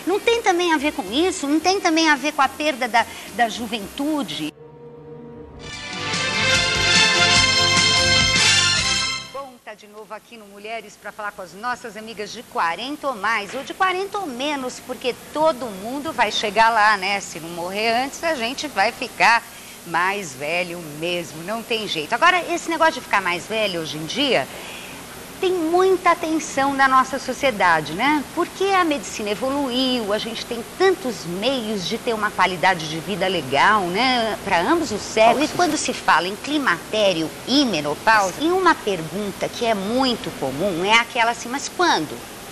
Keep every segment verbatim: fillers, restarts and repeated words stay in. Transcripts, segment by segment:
Não tem também a ver com isso? Não tem também a ver com a perda da, da juventude? Bom, tá de novo aqui no Mulheres para falar com as nossas amigas de quarenta ou mais, ou de quarenta ou menos, porque todo mundo vai chegar lá, né? Se não morrer antes, a gente vai ficar mais velho mesmo, não tem jeito. Agora, esse negócio de ficar mais velho hoje em dia tem muita atenção na nossa sociedade, né? Porque a medicina evoluiu, a gente tem tantos meios de ter uma qualidade de vida legal, né? Para ambos os sexos. E quando se fala em climatério e menopausa, e uma pergunta que é muito comum é aquela assim, mas quando?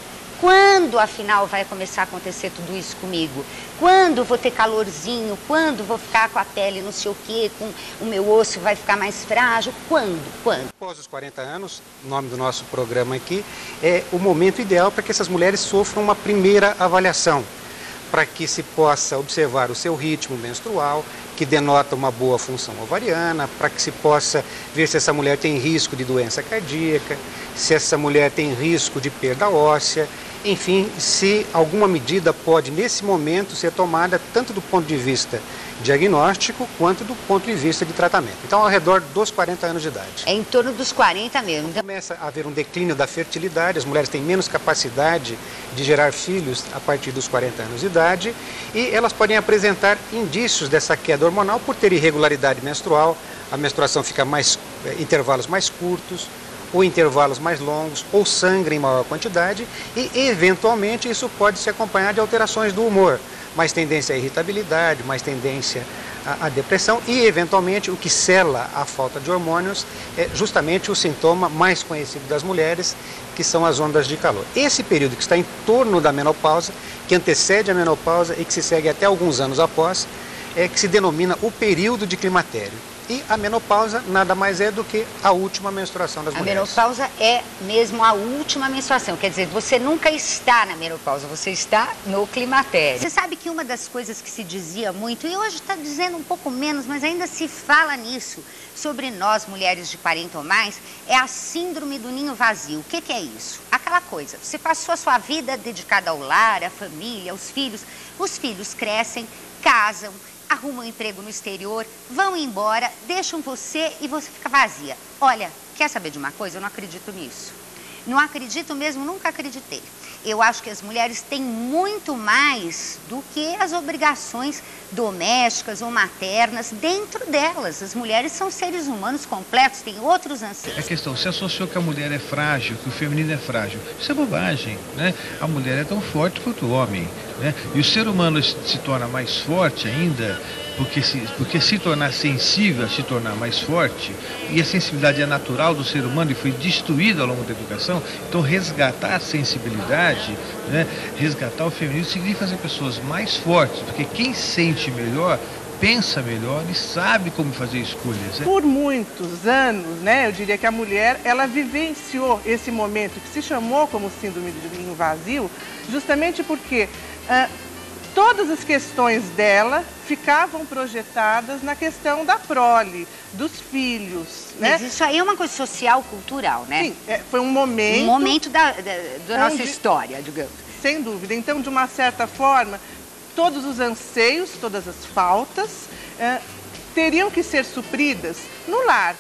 Quando, afinal, vai começar a acontecer tudo isso comigo? Quando vou ter calorzinho? Quando vou ficar com a pele não sei o quê? Com o meu osso vai ficar mais frágil? Quando? Quando? Após os quarenta anos, o nome do nosso programa aqui, é o momento ideal para que essas mulheres sofram uma primeira avaliação, para que se possa observar o seu ritmo menstrual, que denota uma boa função ovariana, para que se possa ver se essa mulher tem risco de doença cardíaca, se essa mulher tem risco de perda óssea, enfim, se alguma medida pode, nesse momento, ser tomada tanto do ponto de vista diagnóstico quanto do ponto de vista de tratamento. Então, ao redor dos quarenta anos de idade. É em torno dos quarenta mesmo. Começa a haver um declínio da fertilidade, as mulheres têm menos capacidade de gerar filhos a partir dos quarenta anos de idade e elas podem apresentar indícios dessa queda hormonal por ter irregularidade menstrual, a menstruação fica mais, intervalos mais curtos, ou intervalos mais longos, ou sangue em maior quantidade e, eventualmente, isso pode se acompanhar de alterações do humor, mais tendência à irritabilidade, mais tendência à, à depressão e, eventualmente, o que sela a falta de hormônios é justamente o sintoma mais conhecido das mulheres, que são as ondas de calor. Esse período que está em torno da menopausa, que antecede a menopausa e que se segue até alguns anos após, é que se denomina o período de climatério. E a menopausa nada mais é do que a última menstruação das a mulheres. A menopausa é mesmo a última menstruação, quer dizer, você nunca está na menopausa, você está no climatério. Você sabe que uma das coisas que se dizia muito, e hoje está dizendo um pouco menos, mas ainda se fala nisso, sobre nós, mulheres de quarenta ou mais, é a síndrome do ninho vazio. O que, que é isso? Aquela coisa, você passou a sua vida dedicada ao lar, à família, aos filhos, os filhos crescem, casam, arrumam um emprego no exterior, vão embora, deixam você e você fica vazia. Olha, quer saber de uma coisa? Eu não acredito nisso. Não acredito mesmo, nunca acreditei. Eu acho que as mulheres têm muito mais do que as obrigações domésticas ou maternas dentro delas. As mulheres são seres humanos completos, têm outros anseios. A questão, se associou que a mulher é frágil, que o feminino é frágil. Isso é bobagem, né? A mulher é tão forte quanto o homem, né? E o ser humano se torna mais forte ainda porque se, porque se tornar sensível, se tornar mais forte, e a sensibilidade é natural do ser humano e foi destruída ao longo da educação, então resgatar a sensibilidade, né, resgatar o feminino significa fazer pessoas mais fortes, porque quem sente melhor, pensa melhor e sabe como fazer escolhas. Né? Por muitos anos, né, eu diria que a mulher, ela vivenciou esse momento que se chamou como síndrome do ninho vazio, justamente porque ah, todas as questões dela ficavam projetadas na questão da prole, dos filhos, né? Mas isso aí é uma coisa social, cultural, né? Sim, é, foi um momento... Um momento da, da, da nossa onde, história, digamos. Sem dúvida. Então, de uma certa forma, todos os anseios, todas as faltas, é, teriam que ser supridas no lar.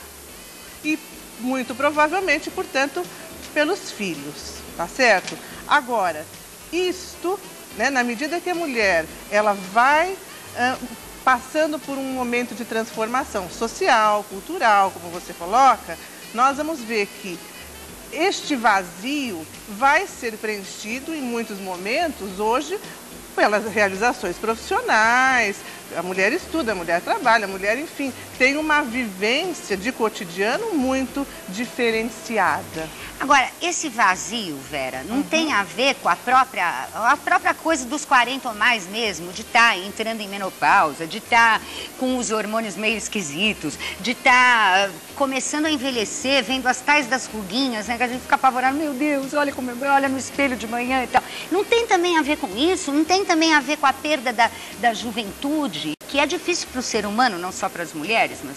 E, muito provavelmente, portanto, pelos filhos, tá certo? Agora, isto... Né, na medida que a mulher ela vai uh, passando por um momento de transformação social, cultural, como você coloca, nós vamos ver que este vazio vai ser preenchido em muitos momentos hoje pelas realizações profissionais. A mulher estuda, a mulher trabalha, a mulher, enfim, tem uma vivência de cotidiano muito diferenciada. Agora, esse vazio, Vera, não uhum. tem a ver com a própria, a própria coisa dos quarenta ou mais mesmo, de estar tá entrando em menopausa, de estar tá com os hormônios meio esquisitos, de estar tá começando a envelhecer, vendo as tais das ruguinhas, né, que a gente fica apavorado, meu Deus, olha como eu, olha no espelho de manhã e tal. Não tem também a ver com isso? Não tem também a ver com a perda da, da juventude, que é difícil para o ser humano, não só para as mulheres, mas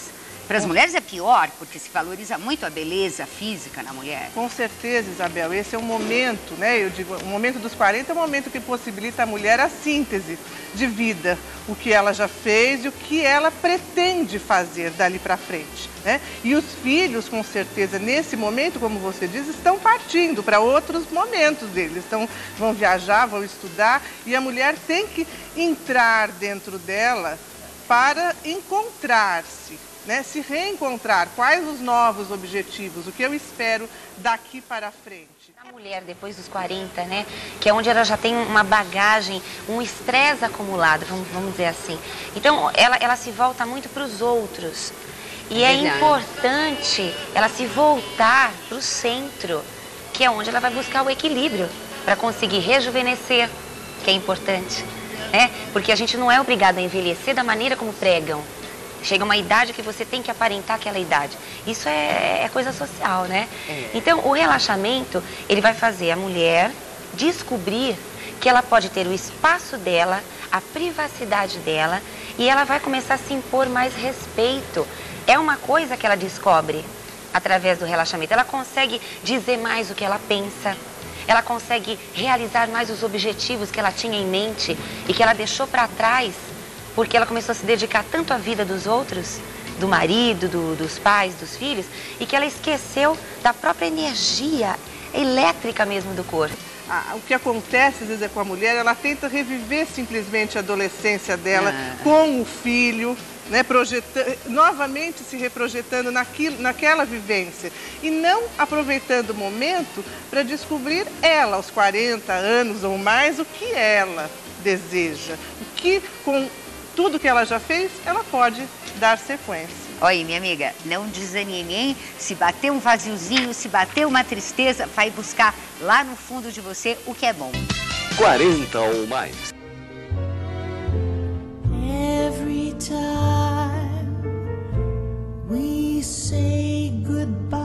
Para as mulheres é pior, porque se valoriza muito a beleza física na mulher. Com certeza, Isabel. Esse é um momento, né? Eu digo, o momento dos quarenta é um momento que possibilita à mulher a síntese de vida. O que ela já fez e o que ela pretende fazer dali para frente, né? E os filhos, com certeza, nesse momento, como você diz, estão partindo para outros momentos deles. Estão, vão viajar, vão estudar e a mulher tem que entrar dentro dela para encontrar-se, né? Se reencontrar, quais os novos objetivos, o que eu espero daqui para frente. A mulher, depois dos quarenta, né, que é onde ela já tem uma bagagem, um estresse acumulado, vamos, vamos dizer assim. Então, ela, ela se volta muito para os outros. E é, é importante ela se voltar para o centro, que é onde ela vai buscar o equilíbrio, para conseguir rejuvenescer, que é importante, né? Porque a gente não é obrigado a envelhecer da maneira como pregam. Chega uma idade que você tem que aparentar aquela idade. Isso é, é coisa social, né? É. Então, o relaxamento, ele vai fazer a mulher descobrir que ela pode ter o espaço dela, a privacidade dela, e ela vai começar a se impor mais respeito. É uma coisa que ela descobre através do relaxamento. Ela consegue dizer mais o que ela pensa, ela consegue realizar mais os objetivos que ela tinha em mente e que ela deixou para trás, porque ela começou a se dedicar tanto à vida dos outros, do marido, do, dos pais, dos filhos, e que ela esqueceu da própria energia elétrica mesmo do corpo. Ah, o que acontece, às vezes, é com a mulher, ela tenta reviver simplesmente a adolescência dela ah. com o filho, né, projetando, novamente se reprojetando naquilo, naquela vivência e não aproveitando o momento para descobrir ela, aos quarenta anos ou mais, o que ela deseja, o que com tudo que ela já fez, ela pode dar sequência. Olha, minha amiga, não desanime, hein? Se bater um vaziozinho, se bater uma tristeza, vai buscar lá no fundo de você o que é bom. quarenta ou mais. Every time we say goodbye.